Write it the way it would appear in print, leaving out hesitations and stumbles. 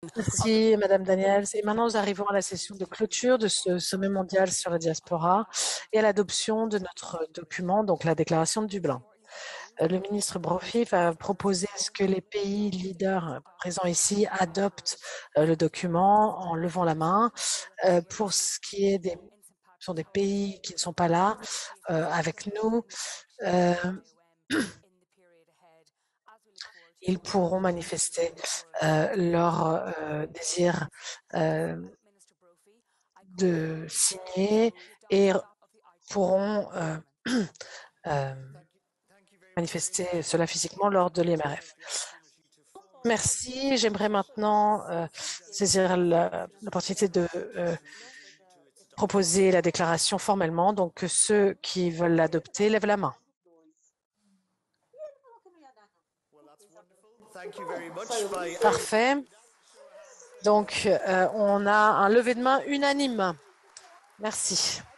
Merci, Madame Daniels. Et maintenant, nous arrivons à la session de clôture de ce sommet mondial sur la diaspora et à l'adoption de notre document, donc la déclaration de Dublin. Le ministre Brophy va proposer à ce que les pays leaders présents ici adoptent le document en levant la main. Pour ce qui est des sont des pays qui ne sont pas là avec nous, ils pourront manifester leur désir de signer et pourront manifester cela physiquement lors de l'IMRF. Merci. J'aimerais maintenant saisir l'opportunité de proposer la déclaration formellement. Donc, ceux qui veulent l'adopter, lèvent la main. Parfait. Donc, on a un lever de main unanime. Merci.